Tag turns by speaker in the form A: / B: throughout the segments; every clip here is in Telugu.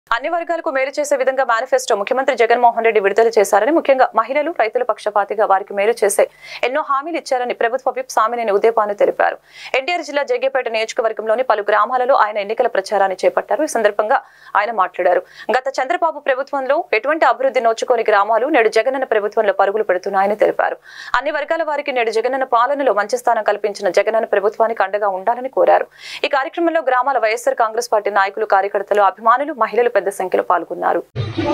A: అన్ని వర్గాలకు మేలు చేసే విధంగా మేనిఫెస్టో ముఖ్యమంత్రి జగన్మోహన్ రెడ్డి విడుదల చేశారని, ముఖ్యంగా మహిళలు, రైతుల పక్షపాతిగా వారికి మేలు చేసే ఎన్నో హామీలు ఇచ్చారని ప్రభుత్వ విప్ సామినేని ఉదయభాను తెలిపారు. ఎన్టీఆర్ జిల్లా జగ్గేపేట నియోజకవర్గంలోని పలు గ్రామాలలో ఆయన ఎన్నికల ప్రచారాన్ని చేపట్టారు. ఈ సందర్భంగా ఆయన మాట్లాడారు. గత చంద్రబాబు ప్రభుత్వంలో ఎటువంటి అభివృద్ధి నోచుకోని గ్రామాలు నేడు జగనన్న ప్రభుత్వంలో పరుగులు పెడుతున్నాయని తెలిపారు. అన్ని వర్గాల వారికి నేడు జగనన్న పాలనలో మంచి స్థానం కల్పించిన జగనన్న ప్రభుత్వానికి అండగా ఉండాలని కోరారు. ఈ కార్యక్రమంలో గ్రామాల వైఎస్ఆర్ కాంగ్రెస్ పార్టీ నాయకులు, కార్యకర్తలు, అభిమానులు, మహిళలు పెద్ద సంఖ్యలో పాల్గొన్నారు.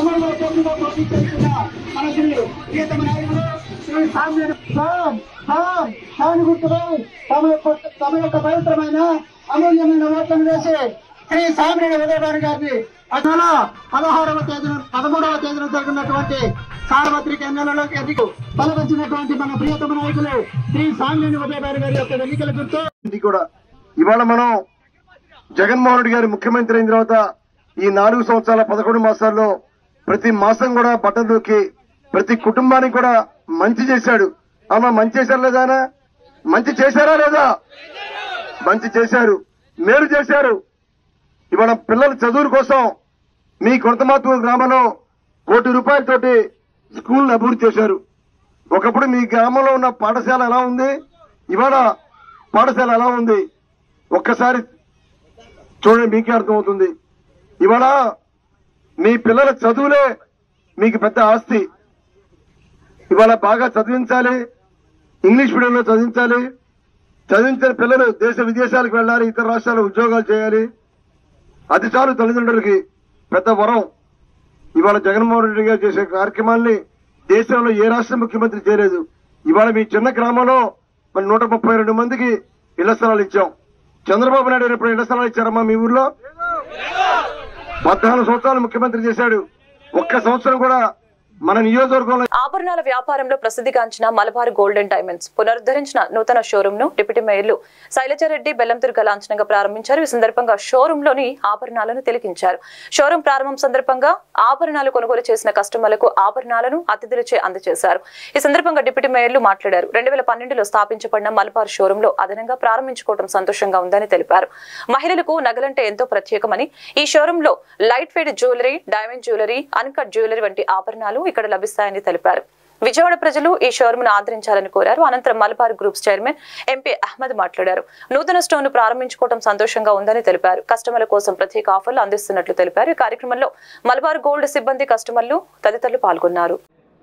B: శ్రీ సామినేని ఉదయభాను గారిని 13వ తేదీన జరిగినటువంటి సార్వత్రిక ఎన్నికలకు బలపరిచినటువంటి మన ప్రియతమ నాయకులు శ్రీ సామినేని ఉదయభాను గారి యొక్క ఎన్నికల గుర్తు
C: కూడా ఇవాళ మనం జగన్మోహన్ రెడ్డి గారు ముఖ్యమంత్రి అయిన తర్వాత ఈ 4 సంవత్సరాల 11 మాసాల్లో ప్రతి మాసం కూడా బట్టలు దొక్కి ప్రతి కుటుంబానికి కూడా మంచి చేశాడు. అమ్మా మంచి చేశారు లేదా? మంచి చేశారా లేదా? మంచి చేశారు, మేలు చేశారు. ఇవాళ పిల్లల చదువుల కోసం మీ కొత్తమాతూరు గ్రామంలో ₹1 కోటి స్కూల్ అభివృద్ధి చేశారు. ఒకప్పుడు మీ గ్రామంలో ఉన్న పాఠశాల ఎలా ఉంది, ఇవాళ పాఠశాల ఎలా ఉంది ఒక్కసారి చూడండి, మీకే అర్థమవుతుంది. ఇవాళ మీ పిల్లల చదువులే మీకు పెద్ద ఆస్తి. ఇవాళ బాగా చదివించాలి, ఇంగ్లీష్ మీడియంలో చదివించాలి. చదివించిన పిల్లలు దేశ విదేశాలకు వెళ్ళాలి, ఇతర రాష్ట్రాల్లో ఉద్యోగాలు చేయాలి. అది చాలు తల్లిదండ్రులకి పెద్ద వరం. ఇవాళ జగన్మోహన్ రెడ్డి గారు చేసే కార్యక్రమాల్ని దేశంలో ఏ రాష్ట్ర ముఖ్యమంత్రి చేయలేదు. ఇవాళ మీ చిన్న గ్రామంలో మన 132 మందికి ఇళ్ల స్థలాలు ఇచ్చాం. చంద్రబాబు నాయుడు ఎప్పుడు ఇళ్ల స్థలాలు ఇచ్చారమ్మా మీ ఊర్లో? 14 సంవత్సరాలు ముఖ్యమంత్రి చేశాడు. ఒక్క సంవత్సరం కూడా మన నియోజకవర్గంలో
A: ఆభరణాల వ్యాపారంలో ప్రసిద్ధిగాంచిన మలబార్ గోల్డ్ అండ్ డైమండ్స్ పునరుద్ధరించిన నూతన షోరూమ్ ను డిప్యూటీ మేయర్లు శైలజారెడ్డి బెల్లంతుర్గ లాంఛనంగా ప్రారంభించారు. ఈ సందర్భంగా షోరూమ్ లోని ఆభరణాలను తిలకించారు. షోరూమ్ ప్రారంభం సందర్భంగా ఆభరణాలు కొనుగోలు చేసిన కస్టమర్లకు ఆభరణాలను అతిథులచే అందజేశారు. ఈ సందర్భంగా డిప్యూటీ మేయర్లు మాట్లాడారు. 2012లో స్థాపించబడిన మలబార్ షోరూమ్ లో అదనంగా ప్రారంభించుకోవడం సంతోషంగా ఉందని తెలిపారు. మహిళలకు నగలంటే ఎంతో ప్రత్యేకమని, ఈ షోరూమ్ లో light weight jewellery, diamond jewellery, uncut jewellery వంటి ఆభరణాలు ఇక్కడ లభిస్తాయని తెలిపారు. విజయవాడ ప్రజలు ఈ షోరూమ్ ను ఆదరించాలని కోరారు. అనంతరం Malabar groups chairman MP Ahmed మాట్లాడారు. నూతన స్టోర్ ను ప్రారంభించుకోవడం సంతోషంగా ఉందని తెలిపారు. కస్టమర్ల కోసం ప్రత్యేక ఆఫర్లు అందిస్తున్నట్లు తెలిపారు. ఈ కార్యక్రమంలో మలబార్ గోల్డ్ సిబ్బంది, కస్టమర్లు తదితరులు పాల్గొన్నారు.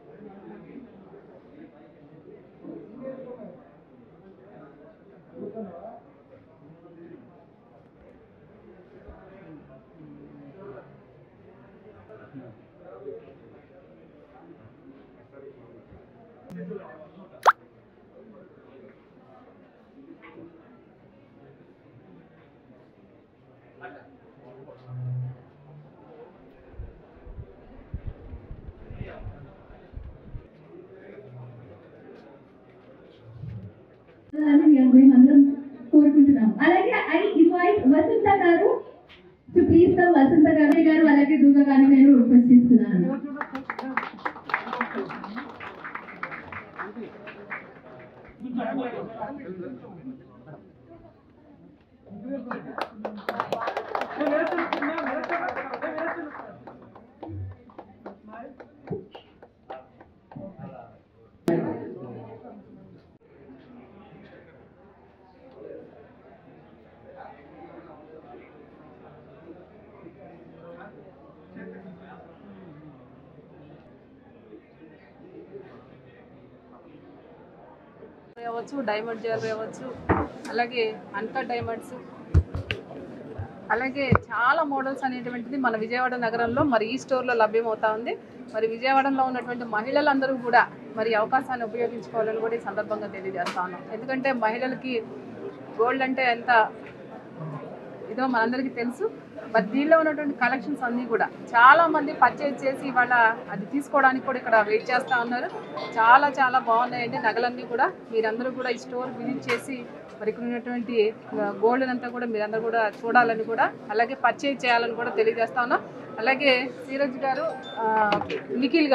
D: కోరుకుంటున్నాం. అలాగే ఐ ఇన్వైట్ వసంత గారు టు ప్లీజ్ కమ్. వసంత గారు అలాగే దుర్గా గారిని నేను రిక్వెస్ట్ చేస్తున్నాను.
E: అవ్వచ్చు, డైమండ్ జ్యువెలరీ అవ్వచ్చు, అలాగే అన్కట్ డైమండ్స్, అలాగే చాలా మోడల్స్ అనేటువంటిది మన విజయవాడ నగరంలో మరి ఈ స్టోర్లో లభ్యమవుతా ఉంది. మరి విజయవాడలో ఉన్నటువంటి మహిళలందరూ కూడా మరి అవకాశాన్ని ఉపయోగించుకోవాలని కూడా ఈ సందర్భంగా తెలియజేస్తా ఉన్నాం. ఎందుకంటే మహిళలకి గోల్డ్ అంటే ఎంత ఇదో మనందరికీ తెలుసు. మరి దీనిలో ఉన్నటువంటి కలెక్షన్స్ అన్నీ కూడా చాలామంది పర్చేజ్ చేసి ఇవాళ అది తీసుకోవడానికి కూడా ఇక్కడ వెయిట్ చేస్తూ ఉన్నారు. చాలా చాలా బాగున్నాయండి నగలన్నీ కూడా. మీరందరూ కూడా ఈ స్టోర్ విజిట్ చేసి మరి ఇక్కడ ఉన్నటువంటి గోల్డ్ అంతా కూడా మీరందరూ కూడా చూడాలని కూడా, అలాగే పర్చేజ్ చేయాలని కూడా తెలియజేస్తా ఉన్నాం. అలాగే సీరజ్ గారు, నిఖిల్ గారు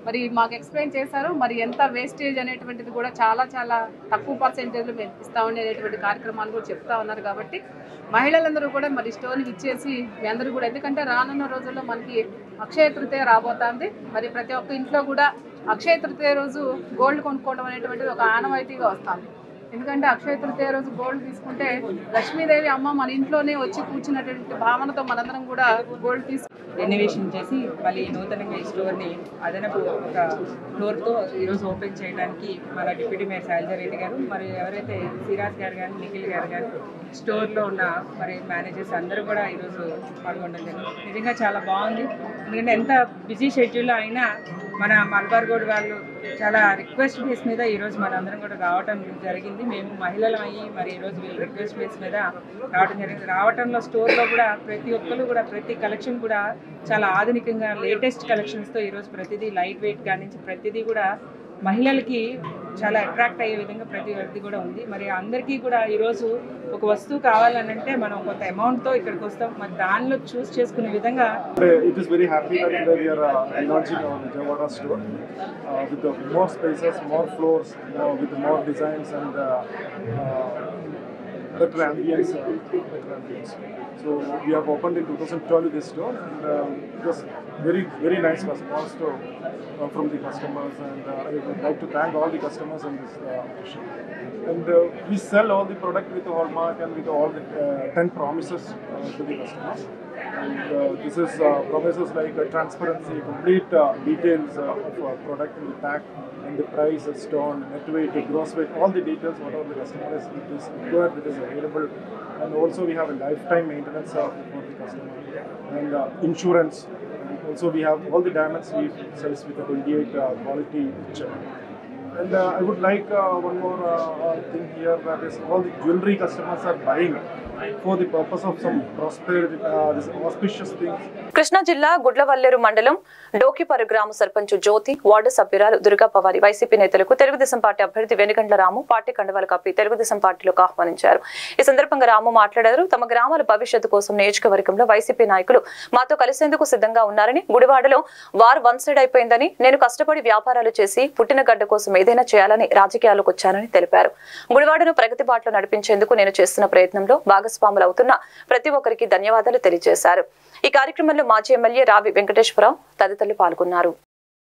E: మరి మాకు ఎక్స్ప్లెయిన్ చేశారు. మరి ఎంత వేస్టేజ్ అనేటువంటిది కూడా చాలా చాలా తక్కువ పర్సెంటేజ్లో మేము ఇస్తామని అనేటువంటి కార్యక్రమాలు కూడా చెప్తా ఉన్నారు. కాబట్టి మహిళలందరూ కూడా మరి స్టోర్ని ఇచ్చేసి మీ అందరూ కూడా, ఎందుకంటే రానున్న రోజుల్లో మనకి అక్షయ తృతీయ రాబోతుంది. మరి ప్రతి ఒక్క ఇంట్లో కూడా అక్షయ తృతీయ రోజు గోల్డ్ కొనుక్కోవడం అనేటువంటిది ఒక ఆనవాయితీగా వస్తుంది. ఎందుకంటే అక్షయ తృతీయ రోజు గోల్డ్ తీసుకుంటే లక్ష్మీదేవి అమ్మ మన ఇంట్లోనే వచ్చి కూర్చున్నటువంటి భావనతో మనందరం కూడా గోల్డ్
F: రెనోవేషన్ చేసి మళ్ళీ నూతనంగా ఈ స్టోర్ని అదనపు ఒక ఫ్లోర్తో ఈరోజు ఓపెన్ చేయడానికి మన డిప్యూటీ మేయర్ శైలజ రెడ్డి గారు, మరి ఎవరైతే సిరాజ్ గారు కానీ నిఖిల్ గారు కానీ స్టోర్లో ఉన్న మరి మేనేజర్స్ అందరూ కూడా ఈరోజు పాల్గొనడం జరిగింది. నిజంగా చాలా బాగుంది. ఎందుకంటే ఎంత బిజీ షెడ్యూల్లో అయినా మన మలబార్ గోల్డ్ వాళ్ళు చాలా రిక్వెస్ట్ బేస్ మీద ఈరోజు మనందరం కూడా రావటం జరిగింది. మేము మహిళలం అయ్యి మరి ఈరోజు వీళ్ళు రిక్వెస్ట్ బేస్ మీద రావడం జరిగింది. రావటంలో స్టోర్లో కూడా ప్రతి ఒక్కరు కూడా ప్రతి కలెక్షన్ కూడా చాలా ఆధునికంగా లేటెస్ట్ కలెక్షన్స్తో ఈరోజు ప్రతిదీ లైట్ వెయిట్ కానీ ప్రతిదీ కూడా మహిళలకి చాలా అట్రాక్ట్ అయ్యే విధంగా ప్రతి ఒక్కటి కూడా ఉంది. మరి అందరికీ కూడా ఈరోజు ఒక వస్తువు కావాలనంటే మనం కొంత అమౌంట్తో ఇక్కడికి వస్తాం. మరి దానిలో చూస్ చేసుకునే విధంగా
G: It is very happy that we are launching our Vijayawada store with more spaces, more floors, with more designs and better ambience. So we have opened in 2012 this store, and it was very nice response from the customers, and I would like to thank all the customers in this occasion. And we sell all the product with the hallmark and with all the 10 promises to the customers. And this is promises like transparency, complete details of product in the pack, and the price, stone, net weight, gross weight, all the details whatever the customer is required, it is available. And also we have a lifetime maintenance for the customer, and insurance. And also we have all the diamonds we sell with a 28 quality check. And I would like one more thing here, that is all the jewelry customers are buying for the purpose of some prosperity, this auspicious things.
A: Krishna జిల్లా గుడ్లవల్లేరు మండలం డోకిపరు గ్రామ సర్పంచ్ జ్యోతి, వార్డు సభ్యురాలు దుర్గా పవారి వైసీపీ నేతలకు తెలుగుదేశం పార్టీ అభ్యర్థి వెనుగండ్ల రాము పార్టీ కండువాలు కప్పి తెలుగుదేశం పార్టీలోకి ఆహ్వానించారు. ఈ సందర్భంగా రాము మాట్లాడారు. తమ గ్రామాల భవిష్యత్తు కోసం నియోజకవర్గంలో వైసీపీ నాయకులు మాతో కలిసేందుకు సిద్ధంగా ఉన్నారని, గుడివాడలో వార్ వన్ సైడ్ అయిపోయిందని, నేను కష్టపడి వ్యాపారాలు చేసి పుట్టిన గడ్డ కోసం ఏదైనా చేయాలని రాజకీయాలకు వచ్చానని తెలిపారు. గుడివాడను ప్రగతి బాటలో నడిపించేందుకు నేను చేస్తున్న ప్రయత్నంలో భాగస్వాములు అవుతున్న ప్రతి ఒక్కరికి ధన్యవాదాలు తెలియజేశారు. ఈ కార్యక్రమంలో మాజీ ఎమ్మెల్యే రావి వెంకటేశ్వరరావు తదితరులు పాల్గొన్నారు.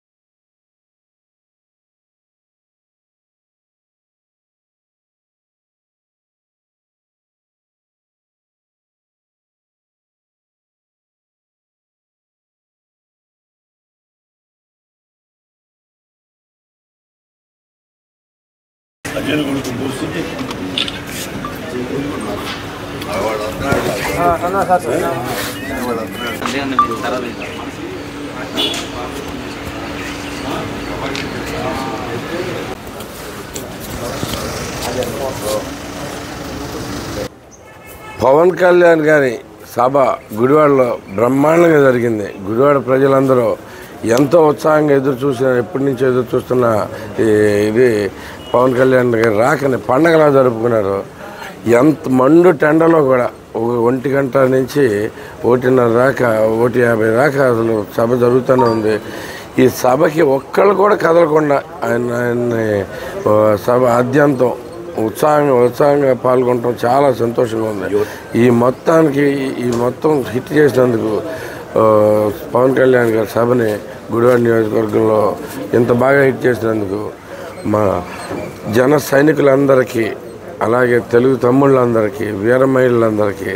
H: పవన్ కళ్యాణ్ గారి సభ గుడివాడలో బ్రహ్మాండంగా జరిగింది. గుడివాడ ప్రజలందరూ ఎంతో ఉత్సాహంగా ఎప్పటి నుంచో ఎదురు చూస్తున్న ఇది పవన్ కళ్యాణ్ గారి రాకని పండగలా జరుపుకున్నారు. ఎంత మండు టెండలో కూడా 1 గంట నుంచి 1:30 దాకా 1:50 దాకా అసలు సభ జరుగుతూనే ఉంది. ఈ సభకి ఒక్కళ్ళు కూడా కదలకుండా ఆయన్ని సభ ఆద్యంతం ఉత్సాహంగా పాల్గొనడం చాలా సంతోషంగా ఉంది. ఈ మొత్తం హిట్ చేసినందుకు పవన్ కళ్యాణ్ గారి సభని గుడివాడ నియోజకవర్గంలో ఇంత బాగా హిట్ చేసినందుకు మా జన సైనికులందరికీ, అలాగే తెలుగు తమ్ముళ్ళందరికీ, వీర మహిళలందరికీ,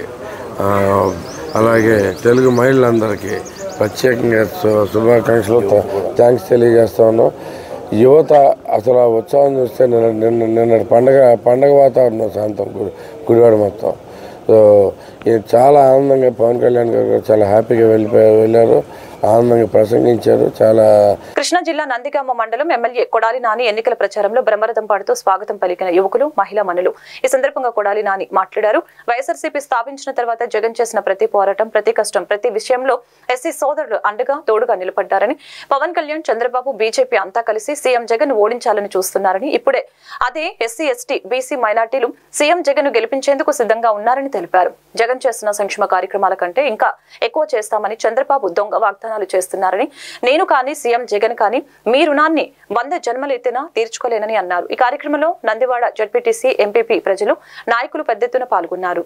H: అలాగే తెలుగు మహిళలందరికీ ప్రత్యేకంగా శుభాకాంక్షలు, థ్యాంక్స్ తెలియజేస్తా ఉన్నాం. యువత అసలు ఆ ఉత్సాహం చూస్తే నిన్నటి పండగ వాతావరణం శాంతం గుడివాడ మొత్తం. సో చాలా ఆనందంగా పవన్ కళ్యాణ్ గారు చాలా హ్యాపీగా వెళ్ళారు, ఆనందంగా ప్రసంగించారు. చాలా
A: కృష్ణా జిల్లా నందిగామ మండలం ఎమ్మెల్యే కొడాలి నాని ఎన్నికల ప్రచారంలో బ్రహ్మరథం పాడుతూ స్వాగతం పలికిన యువకులు, మహిళా మనులు. ఈ సందర్భంగా కొడాలి నాని మాట్లాడారు. వైఎస్ఆర్సీపీ స్థాపించిన తర్వాత జగన్ చేసిన ప్రతి పోరాటం, ప్రతి కష్టం, ప్రతి విషయంలో ఎస్సీ సోదరులు అండగా తోడుగా నిలబడ్డారని, పవన్ కళ్యాణ్, చంద్రబాబు, బీజేపీ అంతా కలిసి సీఎం జగన్ ఓడించాలని చూస్తున్నారని, ఇప్పుడే అదే ఎస్సీ, ఎస్టీ, బీసీ మైనార్టీలు సీఎం జగన్ గెలిపించేందుకు సిద్ధంగా ఉన్నారని తెలిపారు. జగన్ చేస్తున్న సంక్షేమ కార్యక్రమాల కంటే ఇంకా ఎక్కువ చేస్తామని చంద్రబాబు దొంగ వాగ్దానం వాగ్దానాలు చేస్తున్నారని, నేను కానీ సీఎం జగన్ కానీ మీ రుణాన్ని 100 జన్మలెత్తినా తీర్చుకోలేనని అన్నారు. ఈ కార్యక్రమంలో నందివాడ జడ్పీటీసీ, ఎంపీపీ, ప్రజలు, నాయకులు పెద్ద ఎత్తున పాల్గొన్నారు.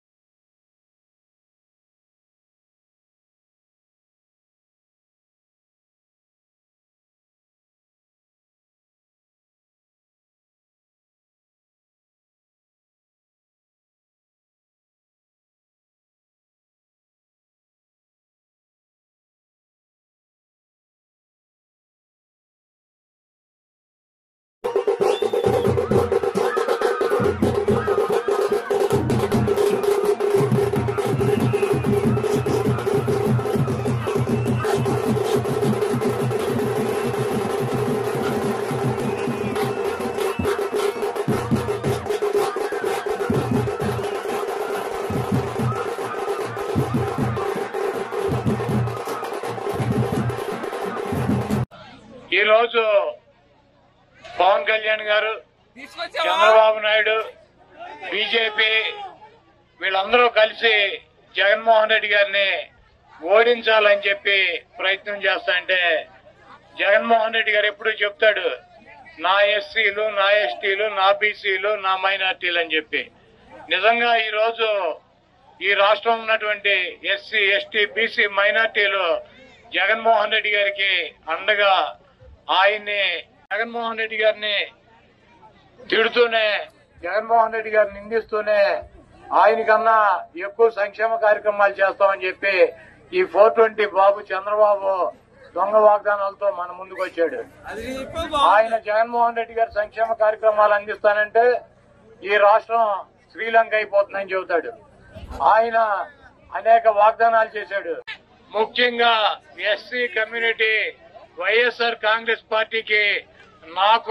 I: ఈరోజు పవన్ కళ్యాణ్ గారు, చంద్రబాబు నాయుడు, బీజేపీ వీళ్ళందరూ కలిసి జగన్మోహన్ రెడ్డి గారిని ఓడించాలని చెప్పి ప్రయత్నం చేస్తాంటే, జగన్మోహన్ రెడ్డి గారు ఎప్పుడూ చెప్తాడు నా ఎస్సీలు, నా ఎస్టీలు, నా బీసీలు, నా మైనార్టీలు అని చెప్పి. నిజంగా ఈరోజు ఈ రాష్ట్రంలో ఉన్నటువంటి ఎస్సీ, ఎస్టీ, బీసీ మైనార్టీలు జగన్మోహన్ రెడ్డి గారికి అండగా జగన్మోహన్ రెడ్డి గారిని తిడుతూనే, జగన్మోహన్ రెడ్డి గారిని నిందిస్తూనే ఆయనకన్నా ఎక్కువ సంక్షేమ కార్యక్రమాలు చేస్తామని చెప్పి ఈ 420 బాబు చంద్రబాబు దొంగ వాగ్దానాలతో మన ముందుకు వచ్చాడు. ఆయన జగన్మోహన్ రెడ్డి గారి సంక్షేమ కార్యక్రమాలు అందిస్తానంటే ఈ రాష్ట్రం శ్రీలంక అయిపోతుందని చెబుతాడు. ఆయన అనేక వాగ్దానాలు చేశాడు. ముఖ్యంగా ఎస్సీ కమ్యూనిటీ వైఎస్ఆర్ కాంగ్రెస్ పార్టీకి నాకు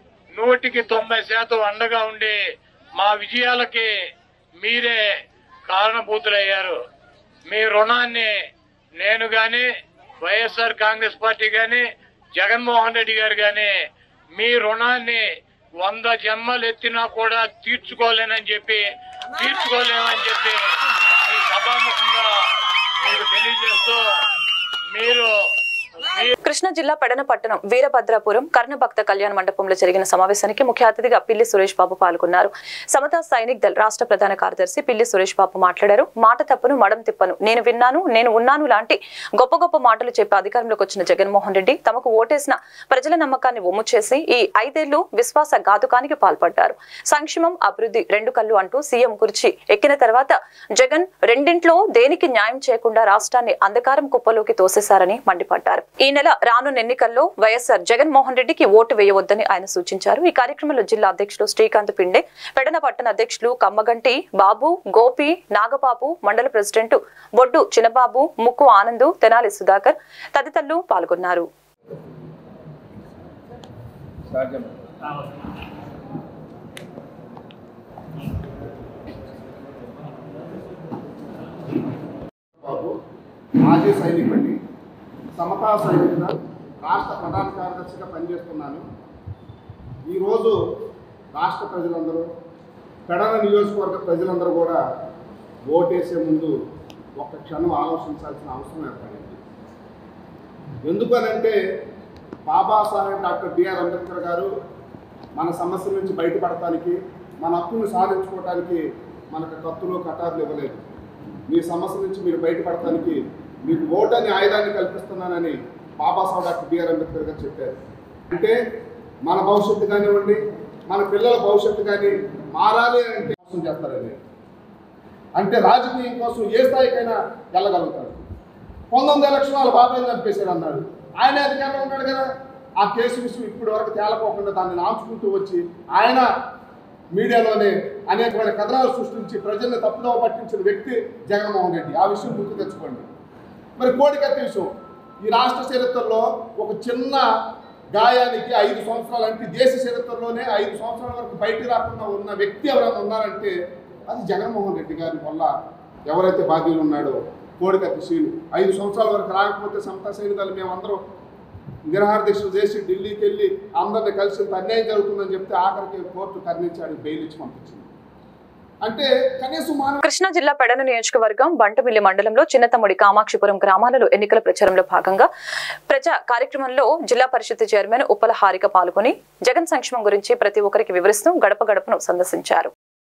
I: 190% అండగా ఉండి మా విజయాలకి మీరే కారణభూతులయ్యారు. మీ రుణాన్ని నేను గాని, వైఎస్ఆర్ కాంగ్రెస్ పార్టీ గాని, జగన్మోహన్ రెడ్డి గారు గాని మీ రుణాన్ని 100 జన్మలు ఎత్తినా కూడా తీర్చుకోలేమని చెప్పి ఈ సభాముఖంగా మీకు తెలియజేస్తూ,
A: కృష్ణా జిల్లా పెడన పట్టణం వీరభద్రాపురం కర్ణభక్త కళ్యాణ మండపంలో జరిగిన సమావేశానికి ముఖ్య అతిథిగా పిల్లి సురేష్ బాబు పాల్గొన్నారు. సమతా సైనిక్ దళ్ రాష్ట్ర ప్రధాన కార్యదర్శి పిల్లి సురేష్ బాబు మాట్లాడారు. మాట తప్పను మడం తిప్పను, నేను విన్నాను, నేను ఉన్నాను లాంటి గొప్ప గొప్ప మాటలు చెప్పి అధికారంలోకి వచ్చిన జగన్మోహన్ రెడ్డి తమకు ఓటేసిన ప్రజల నమ్మకాన్ని ఒమ్ము చేసి ఈ 5 ఏళ్లు విశ్వాస ఘాతుకానికి పాల్పడ్డారు. సంక్షేమం, అభివృద్ధి 2 కళ్ళు అంటూ సీఎం కుర్చీ ఎక్కిన తర్వాత జగన్ రెండింట్లో దేనికి న్యాయం చేయకుండా రాష్ట్రాన్ని అంధకారం కుప్పలోకి తోసేశారని మండిపడ్డారు. ఈ నెల రానున్న ఎన్నికల్లో వైఎస్ఆర్ జగన్మోహన్ రెడ్డికి ఓటు వేయవద్దని ఆయన సూచించారు. ఈ కార్యక్రమంలో జిల్లా అధ్యక్షులు శ్రీకాంత్ పిండే, పెడన పట్టణ అధ్యక్షులు కమ్మగంటి బాబు, గోపి, నాగబాబు, మండల ప్రెసిడెంట్ బొడ్డు చిన్నబాబు, ముక్కు ఆనందు, తెనాలి సుధాకర్ తదితరులు పాల్గొన్నారు.
J: మాజీ సైనికుడిని, సమతా సైనిక రాష్ట్ర ప్రధాన కార్యదర్శిగా పనిచేస్తున్నాను. ఈరోజు రాష్ట్ర ప్రజలందరూ, పెడన నియోజకవర్గ ప్రజలందరూ కూడా ఓటేసే ముందు ఒక్క క్షణం ఆలోచించాల్సిన అవసరం ఏర్పడింది. ఎందుకనంటే బాబాసాహెబ్ డాక్టర్ బిఆర్ అంబేద్కర్ గారు మన సమస్యల నుంచి బయటపడటానికి, మన హక్కును సాధించుకోవడానికి మనకు కత్తులు కటార్లు ఇవ్వలేదు. మీ సమస్య నుంచి మీరు బయటపడటానికి మీకు ఓటు అనే ఆయుధాన్ని కల్పిస్తున్నానని బాబాసాహెబ్ డాక్టర్ బిఆర్ అంబేద్కర్ గారు చెప్పారు. అంటే మన భవిష్యత్తు కానివ్వండి, మన పిల్లల భవిష్యత్తు కానీ మారాలి అంటే మోసం చేస్తారని, అంటే రాజకీయం కోసం ఏ స్థాయికైనా వెళ్ళగలుగుతారు. 19 ఎలక్షన్ వాళ్ళ బాబాయ్ చంపేశారు అన్నాడు. ఆయన అధికారంలో ఉన్నాడు కదా. ఆ కేసు విషయం ఇప్పటి వరకు తేలకోకుండా దాన్ని నాంచుకుంటూ వచ్చి ఆయన మీడియాలోనే అనేకమైన కథనాలు సృష్టించి ప్రజల్ని తప్పుదోవ పట్టించిన వ్యక్తి జగన్మోహన్ రెడ్డి. ఆ విషయం గుర్తు తెచ్చుకోండి. మరి కోడికత్తి విషయం, ఈ రాష్ట్ర చరిత్రలో ఒక చిన్న గాయానికి 5 సంవత్సరాలు, అంటే దేశ చరిత్రలోనే 5 సంవత్సరాల వరకు బయటికి రాకుండా ఉన్న వ్యక్తి ఎవరైనా ఉన్నారంటే అది జగన్మోహన్ రెడ్డి గారి వల్ల ఎవరైతే బాధ్యులు ఉన్నాడో కోడికత్తి శ్రీను. 5 సంవత్సరాల వరకు రాకపోతే సమతా సైనికులు మేమందరం నిరాహార దీక్షలు చేసి ఢిల్లీకి వెళ్ళి అందరినీ కలిసి అన్యాయం జరుగుతుందని చెప్తే ఆఖరికి కోర్టు కర్ణించాడు, బెయిల్ ఇచ్చి పంపించింది. అంటే కనీసం మానవ
A: కృష్ణా జిల్లా పెడన నియోజకవర్గం బంటమిల్లి మండలంలో చిన్నతమ్ముడి కామాక్షిపురం గ్రామాలలో ఎన్నికల ప్రచారంలో భాగంగా ప్రజా కార్యక్రమంలో జిల్లా పరిషత్ చైర్మన్ ఉప్పల హారిక పాల్గొని జగన్ సంక్షేమం గురించి ప్రతి ఒక్కరికి వివరిస్తూ గడప గడపను సందర్శించారు.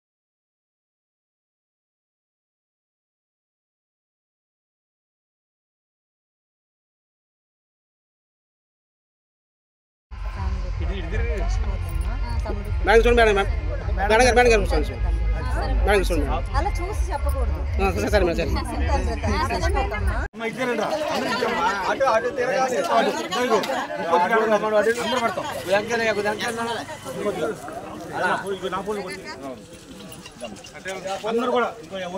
K: అలా చూసి చెప్పకూడదు.
L: అందరూ కూడా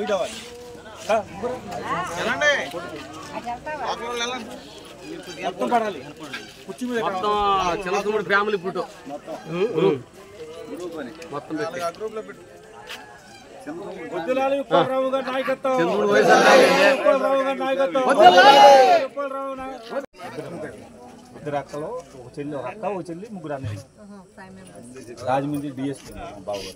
L: మొత్తం పడాలి. కుర్చీ మీద చిన్న ఫ్యామిలీ ఫోటో మొత్తం వద్దులాలి ఉప్పలరావు గారి నాయకత్వం. ఇద్దరు అక్కలు, ఒక చెల్లి, ఒక అక్క, ఒక చెల్లి, ముగ్గురు అన్నయ్య. రాజమండ్రి డిఎస్పీ బాబు.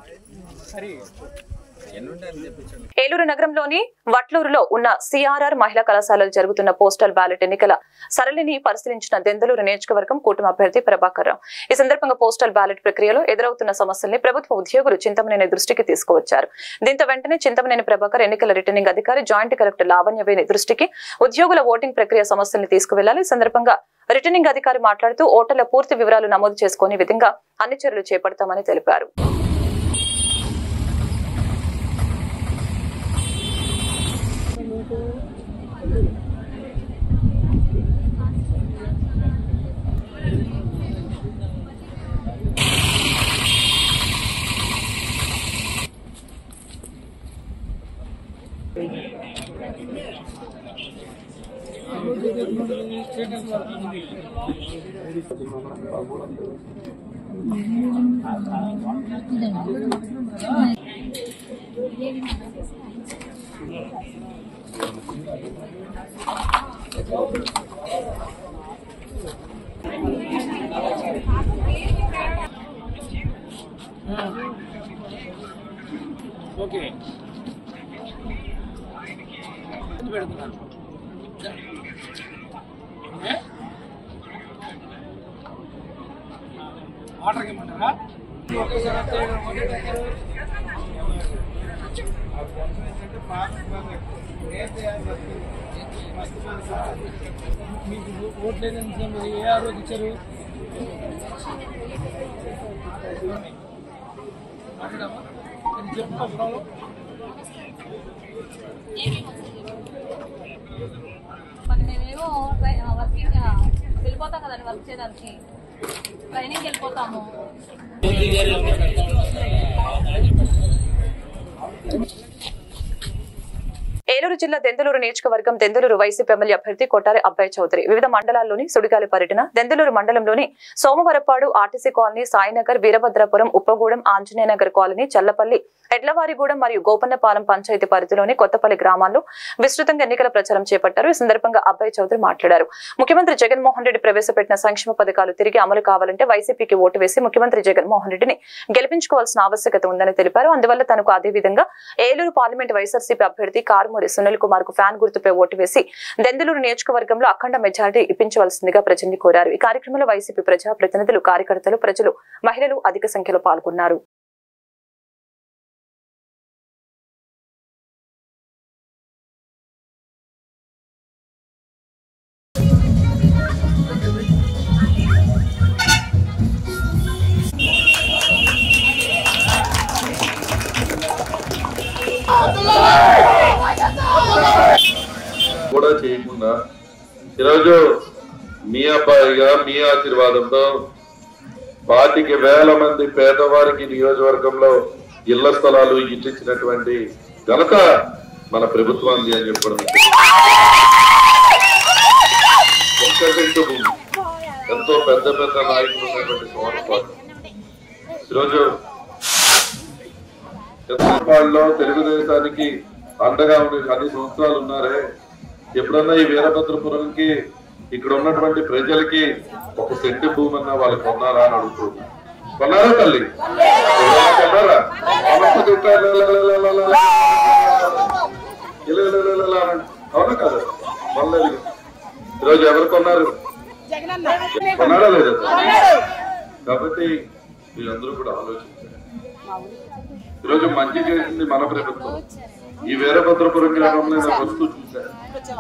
A: ఏలూరు నగరంలోని వట్లూరులో ఉన్న సిఆర్ఆర్ మహిళా కళాశాలలో జరుగుతున్న పోస్టల్ బ్యాలెట్ ఎన్నికల సరళిని పరిశీలించిన దెందులూరు నియోజకవర్గం కూటమి అభ్యర్థి ప్రభాకర్ రావు. ఈ సందర్భంగా పోస్టల్ బ్యాలెట్ ప్రక్రియలో ఎదురవుతున్న సమస్యల్ని ప్రభుత్వ ఉద్యోగులు చింతమనేని దృష్టికి తీసుకువచ్చారు. దీంతో వెంటనే చింతమనేని ప్రభాకర్ ఎన్నికల రిటర్నింగ్ అధికారి జాయింట్ కలెక్టర్ లావణ్యవేణి దృష్టికి ఉద్యోగుల ఓటింగ్ ప్రక్రియ సమస్యల్ని తీసుకువెళ్లాలి. ఈ సందర్భంగా రిటర్నింగ్ అధికారి మాట్లాడుతూ ఓటర్ల పూర్తి వివరాలు నమోదు చేసుకునే విధంగా అన్ని చర్యలు చేపడతామని తెలిపారు.
L: ఓకే ఆర్డర్కి ఇమ్మంటారా? మీకు ఓట్లేదని మరి ఏ ఆరోగ్య ఇచ్చారు? చెప్తున్నా
M: మరి మేమేమో వర్కింగ్ వెళ్ళిపోతాం కదండి, వర్క్ చేయడానికి ట్రైనింగ్ వెళ్ళిపోతాము.
A: ఏలూరు జిల్లా దెందులూరు నియోజకవర్గం దెందులూరు వైసీపీ ఎమ్మెల్యే అభ్యర్థి కొట్టారి అబ్బాయి చౌదరి వివిధ మండలాల్లోని సుడిగాలి పర్యటన. దెందులూరు మండలంలోని Somavarapadu, RTC colony, Sainagar, Veerabhadrapuram, Uppagudem, Anjaneyanagar colony, Challapalli, Edlavarigudem మరియు గోపన్నపాలెం పంచాయతీ పరిధిలోని కొత్తపల్లి గ్రామాల్లో విస్తృతంగా ఎన్నికల ప్రచారం చేపట్టారు. ఈ సందర్భంగా అబ్బాయి చౌదరి మాట్లాడారు. ముఖ్యమంత్రి జగన్మోహన్ రెడ్డి ప్రవేశపెట్టిన సంక్షేమ పథకాలు తిరిగి అమలు కావాలంటే వైసీపీకి ఓటు వేసి ముఖ్యమంత్రి జగన్మోహన్ రెడ్డిని గెలిపించుకోవాల్సిన ఆవశ్యకత ఉందని తెలిపారు. అందువల్ల తనకు అదేవిధంగా ఏలూరు పార్లమెంట్ వైఎస్ఆర్సీపీ అభ్యర్థి కారుమూరి సునీల్ కుమార్ కు ఫ్యాన్ గుర్తుపై ఓటు వేసి దెందులూరు నియోజకవర్గంలో అఖండ మెజారిటీ ఇప్పించవలసిందిగా ప్రజల్ని కోరారు. ఈ కార్యక్రమంలో వైసీపీ ప్రజా ప్రతినిధులు, కార్యకర్తలు, ప్రజలు, మహిళలు అధిక సంఖ్యలో పాల్గొన్నారు.
N: కూడా చేయకుండా ఈరోజు మీ అబ్బాయిగా మీ ఆశీర్వాదంతో 25,000 మంది పేదవారికి నియోజకవర్గంలో ఇళ్ల స్థలాలు ఇచ్చినటువంటి ఘనత మన ప్రభుత్వాన్ని అని చెప్పడం. ఎంతో పెద్ద పెద్ద నాయకులు ఉన్నటువంటి సోమరపాడు ఈరోజు లో తెలుగుదేశానికి అండగా ఉండే అన్ని సంవత్సరాలు ఉన్నారే, ఎప్పుడన్నా ఈ వీరభద్రపురంకి ఇక్కడ ఉన్నటువంటి ప్రజలకి ఒక సెంటు భూమి అన్నా వాళ్ళకి ఉన్నారా అని అడుగుతుంది. కొన్నారా తల్లి? కొన్నారా? అవునా కాదు? కొనలేదు. ఈరోజు ఎవరు కొన్నారు? కొన్నారా లేదా? కాబట్టి వీళ్ళందరూ కూడా ఆలోచించారు. ఈరోజు మంచి చేసింది మన ప్రభుత్వం. ఈ వీరభద్రపురం గ్రామంలో నేను వస్తూ చూశాను.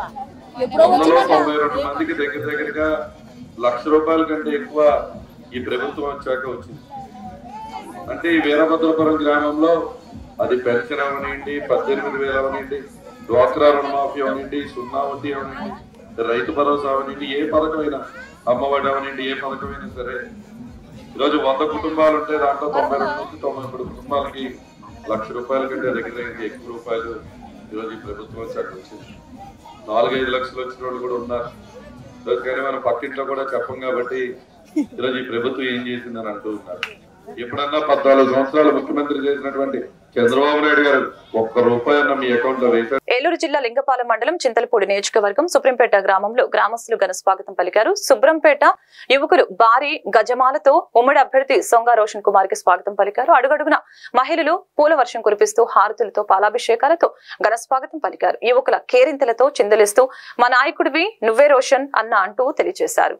N: 192 మందికి దగ్గరగా ₹1,00,000 కంటే ఎక్కువ ఈ ప్రభుత్వం వచ్చాక వచ్చింది. అంటే ఈ వీరభద్రపురం గ్రామంలో అది పెన్షన్ అవనండి, 18,000 అవనండి, డ్వాక్రా రుణమాఫీ అవనండి, 0 వడ్డీ అవనండి, రైతు భరోసా అవనండి, ఏ పథకమైనా, అమ్మఒడి అవనండి, ఏ పథకమైనా సరే ఈరోజు 100 కుటుంబాలు ఉంటే దాంట్లో 92 నుంచి 93 కుటుంబాలకి ₹1,00,000 కంటే దగ్గర ఎక్కువ రూపాయలు ఈరోజు ఈ ప్రభుత్వం వచ్చాక వచ్చింది. 4-5 లక్షలు వచ్చిన వాళ్ళు కూడా ఉన్నారు. ఈరోజు కానీ మనం పక్కింట్లో కూడా చెప్పం కాబట్టి ఈరోజు ఈ ప్రభుత్వం ఏం చేసిందని అంటూ ఉన్నారు. ఎప్పుడన్నా 14 సంవత్సరాలు ముఖ్యమంత్రి చేసినటువంటి చంద్రబాబు నాయుడు గారు ₹1 మీ అకౌంట్ లో వేశారు.
A: ఏలూరు జిల్లా లింగపాలెం మండలం చింతలపూడి నియోజకవర్గం సుబ్రంపేట గ్రామంలో గ్రామస్తులు ఘన స్వాగతం పలికారు. సుబ్రంపేట యువకులు భారీ గజమాలతో ఉమ్మడి అభ్యర్థి సొంగ రోషన్ కుమార్ కి స్వాగతం పలికారు. అడుగడుగున మహిళలు పూల వర్షం కురిపిస్తూ హారతులతో పాలాభిషేకాలతో ఘన స్వాగతం పలికారు. యువకుల కేరింతలతో చిందలిస్తూ మా నాయకుడివి నువ్వే రోషన్ అన్న అంటూ తెలియజేశారు.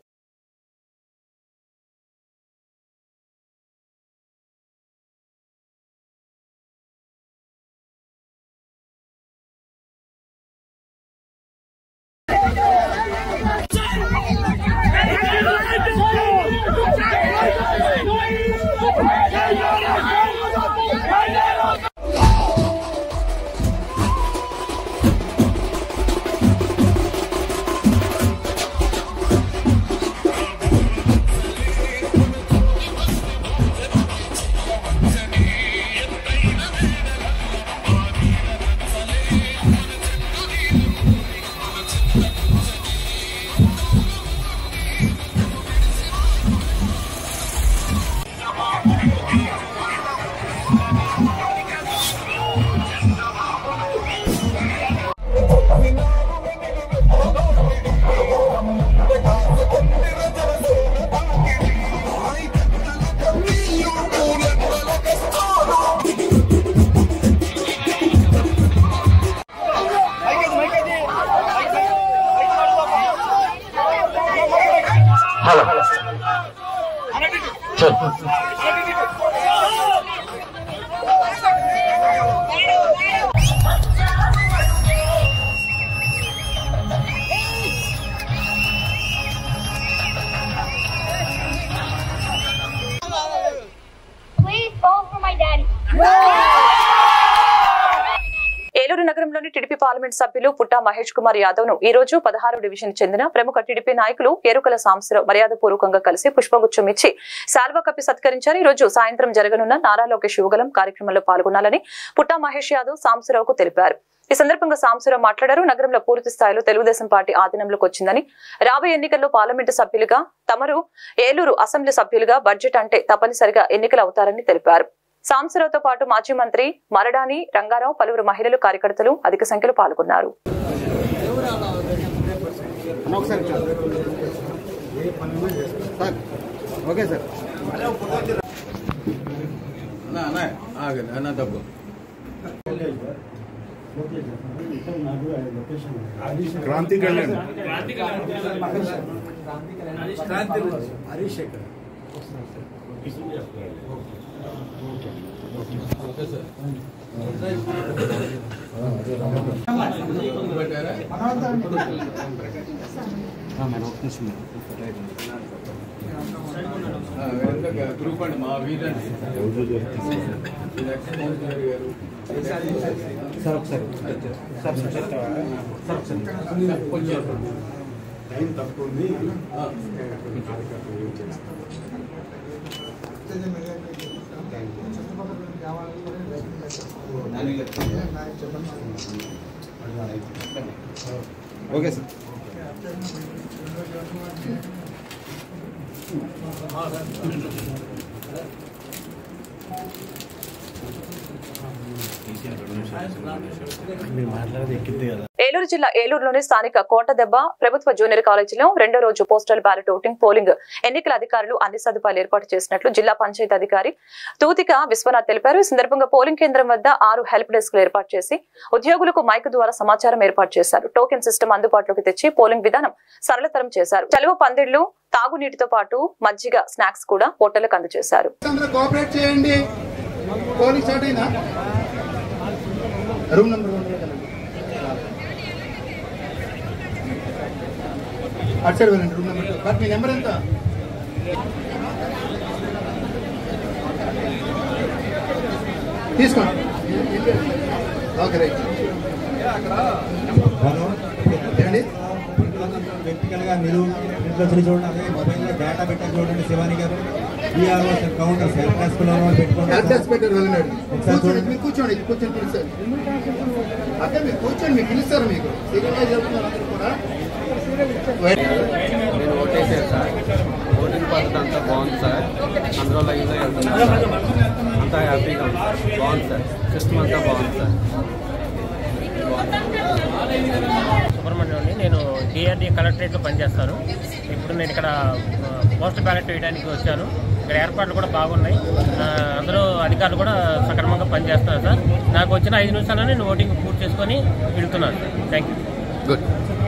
A: ఏలూరు నగరంలోని టీడీపీ పార్లమెంట్ సభ్యులు పుట్టా మహేష్ కుమార్ యాదవ్ ను ఈ రోజు 16వ డివిజన్ చెందిన ప్రముఖ టీడీపీ నాయకులు ఎరుకల సాంబశివరావు మర్యాదపూర్వకంగా కలిసి పుష్పగుచ్చం ఇచ్చి శాల్వా కప్పి సత్కరించారు. ఈ రోజు సాయంత్రం జరగనున్న నారా లోకేష్ యువగలం కార్యక్రమంలో పాల్గొనాలని పుట్టా మహేష్ యాదవ్ సాంబశివరావుకు తెలిపారు. ఈ సందర్భంగా సాంబశివరావు మాట్లాడారు. నగరంలో పూర్తి స్థాయిలో తెలుగుదేశం పార్టీ ఆధీనంలోకి వచ్చిందని, రాబోయే ఎన్నికల్లో పార్లమెంటు సభ్యులుగా తమరు ఏలూరు అసెంబ్లీ సభ్యులుగా బడ్జెట్ అంటే తప్పనిసరిగా ఎన్నికలు అవుతారని తెలిపారు. సాంబశివరావుతో పాటు మాజీ మంత్రి మరడాని రంగారావు, పలువురు మహిళలు, కార్యకర్తలు అధిక సంఖ్యలో పాల్గొన్నారు.
G: క్రాంతి కళ్యాణ్ హరీష్
H: గ్రూప్ అండి మా వీరండి కొంచెం టైం తక్కువ ఉంది.
L: Okay sir.
A: ఏలూరు నెల్లూరు జిల్లా ఏలూరులోని స్థానిక కోటదెబ్బ ప్రభుత్వ జూనియర్ కాలేజీలో రెండో రోజు పోస్టల్ బ్యాలెట్ ఓటింగ్ పోలింగ్ ఎన్నికల అధికారులు అన్ని సదుపాయాలు ఏర్పాటు చేసినట్లు జిల్లా పంచాయతీ అధికారి తూతిక విశ్వనాథ్ తెలిపారు. ఈ సందర్భంగా పోలింగ్ కేంద్రం వద్ద 6 హెల్ప్ డెస్క్లు ఏర్పాటు చేసి ఉద్యోగులకు మైక్ ద్వారా సమాచారం ఏర్పాటు చేశారు. టోకెన్ సిస్టమ్ అందుబాటులోకి తెచ్చి పోలింగ్ విధానం సరళతరం చేశారు. చలువ పందిళ్లు, తాగునీటితో పాటు మజ్జిగ, స్నాక్స్ కూడా ఓటర్లకు అందజేశారు.
B: అటు వెళ్ళండి రూమ్ నెంబర్. బట్ మీ నెంబర్ ఎంత? తీసుకోండి. Okay right.
O: వ్యక్తిగతంగా మీరు ఇంట్లో చూడండి, అదే మొబైల్లో డేటా పెట్టారు చూడండి. Shivani garu ERO counter help desk పెట్టుకోండి.
B: హెల్ప్ డెస్క్ పెట్టారు వెళ్ళండి. ఒకసారి మీరు కూర్చోండి పిలుస్తారు. అదే మీరు కూర్చోండి, మీకు పిలుస్తారు. మీకు సీరియల్గా చెప్తున్నారు అందరూ కూడా.
P: నేను ఓటేసాను సార్. ఓటింగ్ పద్ధతి అంతా బాగుంది సార్. అందులో లైన్లో వెళ్తున్నాను సార్. అంతా హ్యాపీగా ఉంది సార్. బాగుంది సార్. సిస్టమ్ అంతా బాగుంది సార్.
Q: సుబ్రహ్మణ్యం అండి. నేను డిఆర్డీ కలెక్టరేట్లో పనిచేస్తాను. ఇప్పుడు నేను ఇక్కడ పోస్టల్ బ్యాలెట్ వేయడానికి వచ్చాను. ఇక్కడ ఏర్పాట్లు కూడా బాగున్నాయి. అందరూ అధికారులు కూడా సక్రమంగా పనిచేస్తున్నారు సార్. నాకు వచ్చిన 5 నిమిషాల్లో నేను ఓటింగ్ పూర్తి చేసుకొని వెళ్తున్నాను. Thank you.
P: గుడ్.